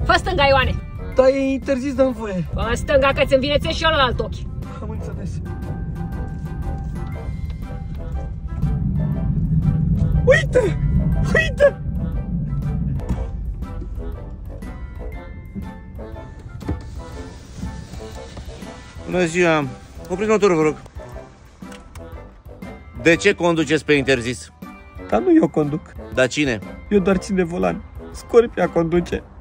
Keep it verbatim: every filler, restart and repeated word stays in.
Fă stânga, Ioane. Da, e interzis, dă-mi voie. Fă stânga că ți-mi vine și ălalt ochi. Am înțeles. Uite! Uite! Bună ziua! Opriți motorul, vă rog. De ce conduceți pe interzis? Dar nu eu conduc. Dar cine? Eu doar țin de volan. Scorpia conduce.